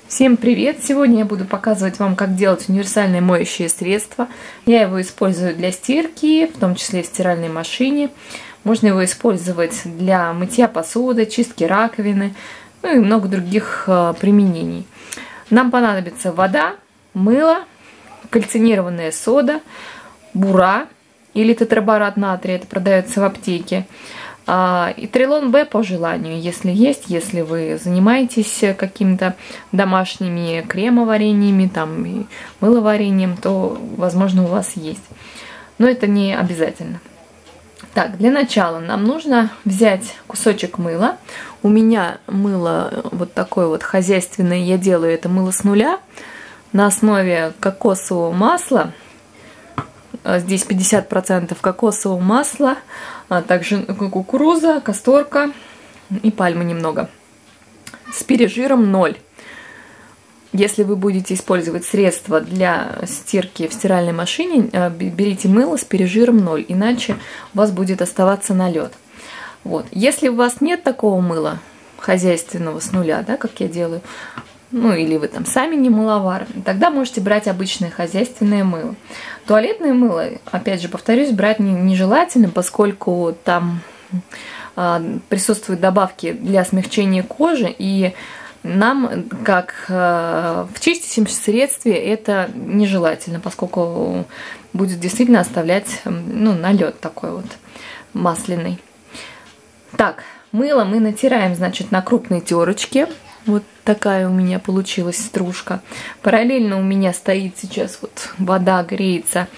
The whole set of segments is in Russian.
Всем привет! Сегодня я буду показывать вам, как делать универсальное моющее средство. Я его использую для стирки, в том числе в стиральной машине. Можно его использовать для мытья посуды, чистки раковины, ну и много других применений. Нам понадобится вода, мыло, кальцинированная сода, бура или тетраборат натрия, это продается в аптеке. И трилон Б по желанию, если есть, если вы занимаетесь какими-то домашними кремоварениями, там, и мыловарением, то, возможно, у вас есть. Но это не обязательно. Так, для начала нам нужно взять кусочек мыла. У меня мыло вот такое вот хозяйственное, я делаю это мыло с нуля на основе кокосового масла. Здесь 50% кокосового масла, а также кукуруза, касторка и пальмы немного. С пережиром 0. Если вы будете использовать средства для стирки в стиральной машине, берите мыло с пережиром 0, иначе у вас будет оставаться налет. Вот. Если у вас нет такого мыла хозяйственного с нуля, да, как я делаю, ну или вы там сами не мыловар, тогда можете брать обычное хозяйственное мыло. Туалетное мыло, опять же, повторюсь, брать нежелательно, поскольку там присутствуют добавки для смягчения кожи, и нам, как в чистящем средстве, это нежелательно, поскольку будет действительно оставлять налет такой вот масляный. Так, мыло мы натираем, значит, на крупной терочке. Вот такая у меня получилась стружка. Параллельно у меня стоит сейчас вот вода, греется.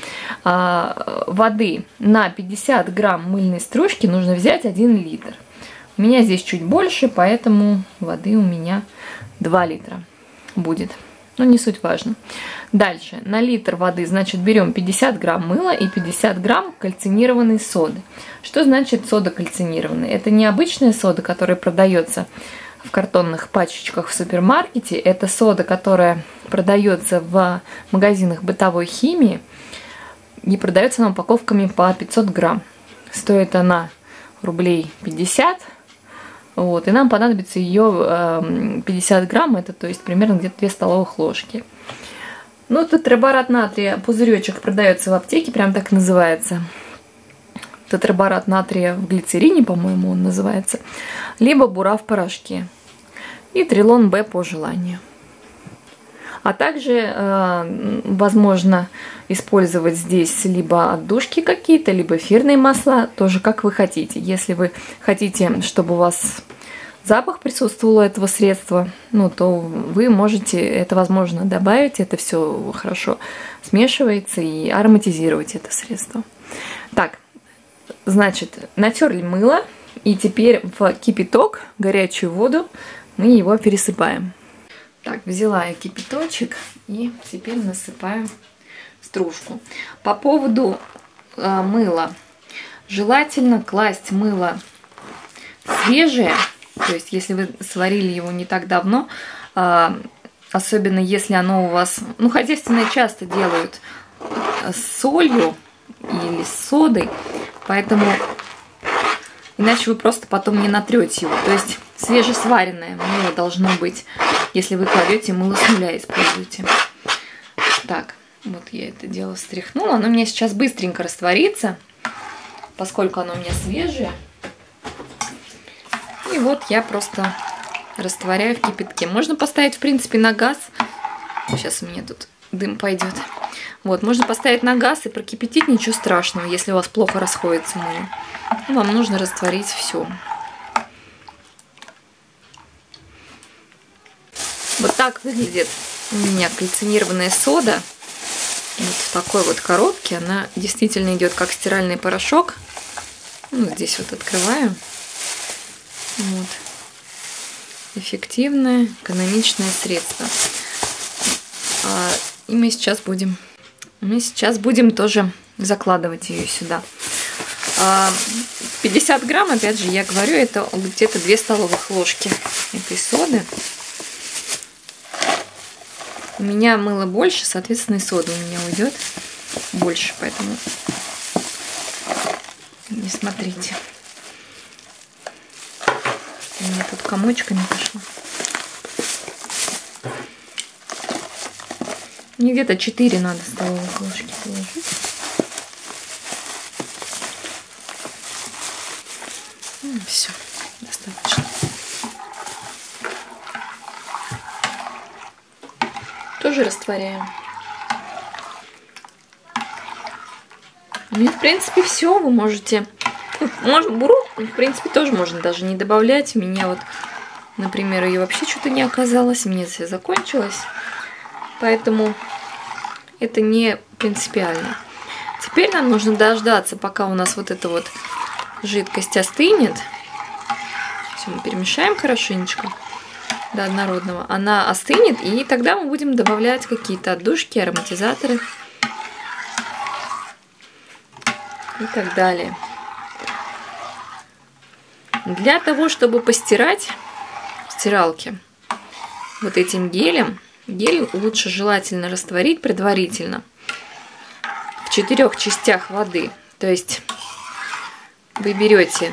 Воды на 50 грамм мыльной стружки нужно взять 1 литр. У меня здесь чуть больше, поэтому воды у меня 2 литра будет. Но не суть важно. Дальше, на литр воды, значит, берем 50 грамм мыла и 50 грамм кальцинированной соды. Что значит сода кальцинированная? Это не обычная сода, которая продается в картонных пачечках в супермаркете. Это сода, которая продается в магазинах бытовой химии. И продается она упаковками по 500 грамм. Стоит она рублей 50. Вот, и нам понадобится ее 50 грамм. Это, то есть, примерно где-то 2 столовых ложки. Ну, тетраборат натрия, пузыречек продается в аптеке, прям так называется. Тетраборат натрия в глицерине, по-моему, он называется. Либо бура в порошке. И трилон Б по желанию. А также возможно использовать здесь либо отдушки какие-то, либо эфирные масла, тоже как вы хотите. Если вы хотите, чтобы у вас запах присутствовал у этого средства, то вы можете это, возможно, добавить. Это все хорошо смешивается и ароматизировать это средство. Так, значит, натерли мыло, и теперь в кипяток, горячую воду, мы его пересыпаем. Так, взяла я кипяточек и теперь насыпаю стружку. По поводу мыла. Желательно класть мыло свежее, то есть если вы сварили его не так давно, особенно если оно у вас, хозяйственное часто делают с солью или с содой, поэтому иначе вы просто потом не натрете его. То есть свежесваренное мыло должно быть, если вы кладете мыло с нуля, используете. Так, вот я это дело встряхнула. Оно у меня сейчас быстренько растворится, поскольку оно у меня свежее. И вот я просто растворяю в кипятке. Можно поставить, в принципе, на газ. Сейчас у меня тут дым пойдет. Вот, можно поставить на газ и прокипятить, ничего страшного, если у вас плохо расходится мыло. Вам нужно растворить все. Вот так выглядит у меня кальцинированная сода. Вот в такой вот коробке. Она действительно идет как стиральный порошок. Здесь вот открываю. Вот. Эффективное, экономичное средство. И мы сейчас будем тоже закладывать ее сюда. 50 грамм, опять же, я говорю, это где-то 2 столовых ложки этой соды. У меня мыло больше, соответственно, и сода у меня уйдет больше, поэтому не смотрите. У меня тут комочками пошло. И где-то 4 надо столовых ложки положить. Все, достаточно. Тоже растворяем. Ну и в принципе все, вы можете... Можно буру, в принципе, тоже можно даже не добавлять. У меня вот, например, ее вообще что-то не оказалось, мне все закончилось. Поэтому это не принципиально. Теперь нам нужно дождаться, пока у нас вот эта вот жидкость остынет. Все, мы перемешаем хорошенечко до однородного. Она остынет, и тогда мы будем добавлять какие-то отдушки, ароматизаторы и так далее. Для того, чтобы постирать в стиралке вот этим гелем, гель лучше желательно растворить предварительно в 4 частях воды. То есть вы берете,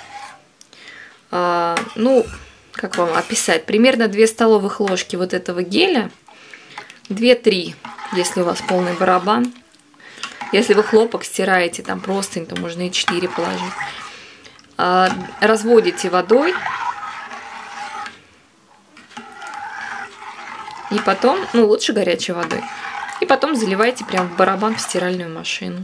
ну, как вам описать, примерно 2 столовых ложки вот этого геля, 2-3, если у вас полный барабан. Если вы хлопок стираете, там простынь, то можно и 4 положить. Разводите водой. И потом, ну, лучше горячей водой. И потом заливайте прям в барабан в стиральную машину.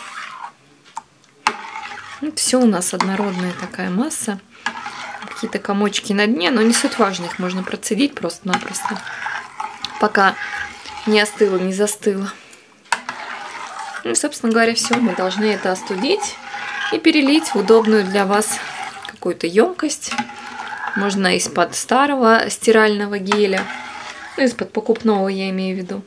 Вот все у нас однородная такая масса. Какие-то комочки на дне, но не суть важно, их можно процедить просто-напросто, пока не остыло, не застыло. Ну и, собственно говоря, все. Мы должны это остудить и перелить в удобную для вас какую-то емкость. Можно из-под старого стирального геля, ну, из-под покупного, я имею в виду.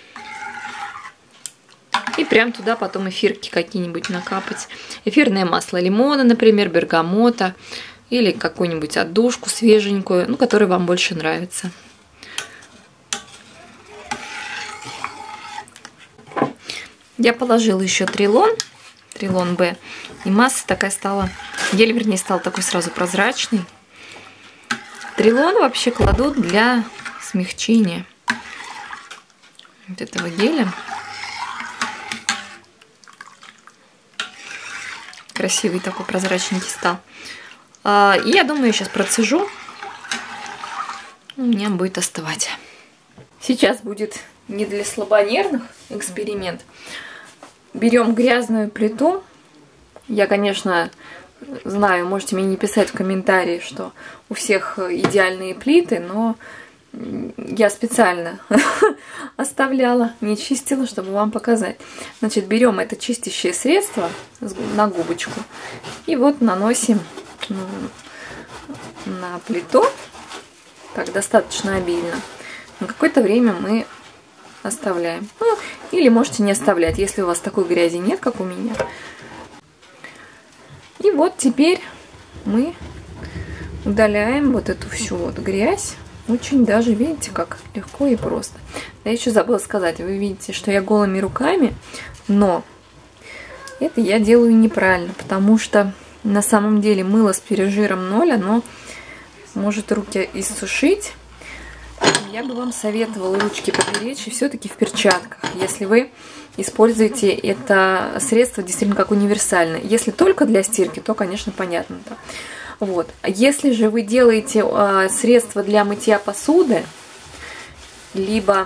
И прям туда потом эфирки какие-нибудь накапать. Эфирное масло лимона, например, бергамота. Или какую-нибудь отдушку свеженькую, ну, которая вам больше нравится. Я положила еще трилон Б. И масса такая стала, гель, вернее, стал такой сразу прозрачный. Трилон вообще кладут для смягчения вот этого геля. Красивый такой прозрачненький стал. И я думаю, я сейчас процежу. У меня будет остывать. Сейчас будет не для слабонервных эксперимент. Берем грязную плиту. Я, конечно, знаю, можете мне не писать в комментарии, что у всех идеальные плиты, но я специально оставляла, не чистила, чтобы вам показать. Значит, берем это чистящее средство на губочку и вот наносим на плиту, так, достаточно обильно. На какое-то время мы оставляем. Ну, или можете не оставлять, если у вас такой грязи нет, как у меня. И вот теперь мы удаляем вот эту всю вот грязь. Очень даже, видите, как легко и просто. Я еще забыла сказать, вы видите, что я голыми руками, но это я делаю неправильно, потому что на самом деле мыло с пережиром 0, оно может руки иссушить. Я бы вам советовала ручки поберечь и все-таки в перчатках, если вы используете это средство действительно как универсальное. Если только для стирки, то, конечно, понятно. Да. Вот. Если же вы делаете средство для мытья посуды, либо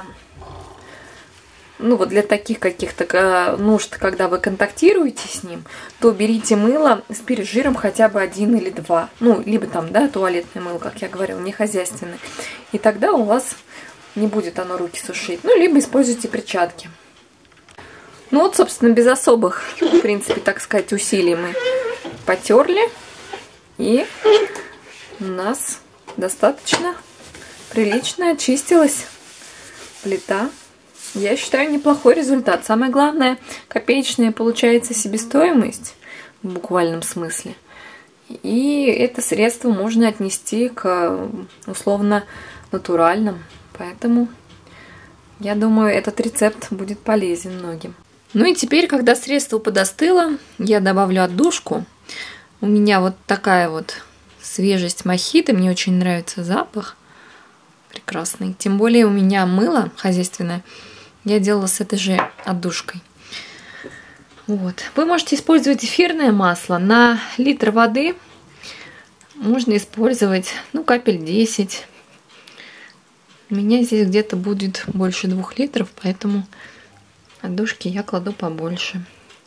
ну вот для таких каких-то нужд, когда вы контактируете с ним, то берите мыло с пережиром хотя бы 1 или 2. Ну, либо там, да, туалетное мыло, как я говорила, не хозяйственное. И тогда у вас не будет оно руки сушить. Ну, либо используйте перчатки. Ну вот, собственно, без особых, в принципе, так сказать, усилий мы потерли. И у нас достаточно прилично очистилась плита. Я считаю, неплохой результат. Самое главное, копеечная получается себестоимость в буквальном смысле. И это средство можно отнести к условно натуральным. Поэтому я думаю, этот рецепт будет полезен многим. Ну и теперь, когда средство подостыло, я добавлю отдушку. У меня вот такая вот свежесть мохито. Мне очень нравится запах. Прекрасный. Тем более у меня мыло хозяйственное Я делала с этой же отдушкой. Вот. Вы можете использовать эфирное масло. На литр воды можно использовать, ну, капель 10. У меня здесь где-то будет больше 2 литров, поэтому отдушки я кладу побольше.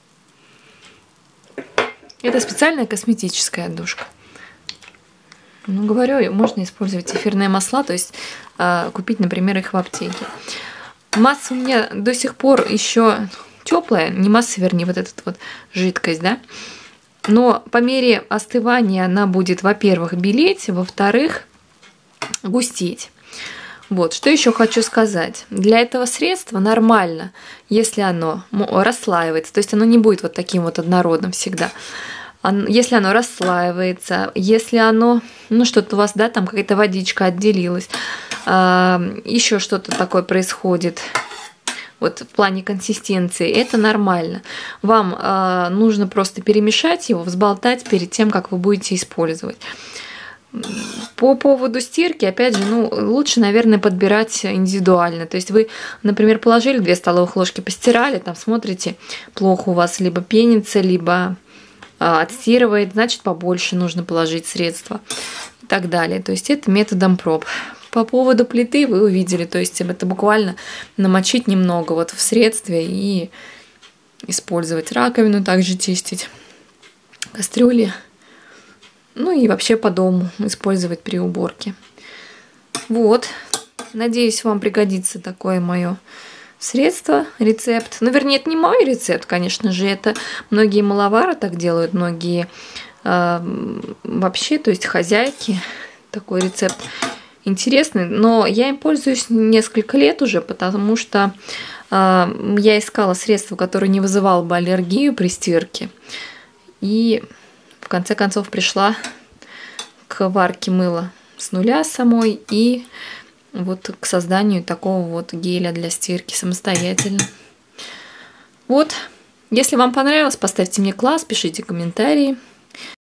Это специальная косметическая отдушка. Ну, говорю, можно использовать эфирные масла, то есть купить, например, их в аптеке. Масса у меня до сих пор еще теплая, не масса, вернее, вот эта вот жидкость, да. Но по мере остывания она будет, во-первых, белеть, во-вторых, густеть. Вот, что еще хочу сказать. Для этого средства нормально, если оно расслаивается, то есть оно не будет вот таким вот однородным всегда. Если оно расслаивается, если оно, ну что-то у вас, да, там какая-то водичка отделилась, еще что-то такое происходит, вот в плане консистенции, это нормально. Вам нужно просто перемешать его, взболтать перед тем, как вы будете использовать. По поводу стирки, опять же, ну, лучше, наверное, подбирать индивидуально. То есть вы, например, положили 2 столовых ложки, постирали, там смотрите, плохо у вас либо пенится, либо отстирывает, значит, побольше нужно положить средства и так далее. То есть это методом проб. По поводу плиты вы увидели, то есть это буквально намочить немного вот в средстве и использовать. Раковину также чистить, кастрюли, ну и вообще по дому использовать при уборке. Вот, надеюсь, вам пригодится такое мое средство, рецепт. Ну, вернее, это не мой рецепт, конечно же, это многие маловары так делают, многие вообще, то есть хозяйки, такой рецепт интересный, но я им пользуюсь несколько лет уже, потому что я искала средство, которое не вызывало бы аллергию при стирке, и в конце концов пришла к варке мыла с нуля самой и вот к созданию такого вот геля для стирки самостоятельно. Вот, если вам понравилось, поставьте мне класс, пишите комментарии.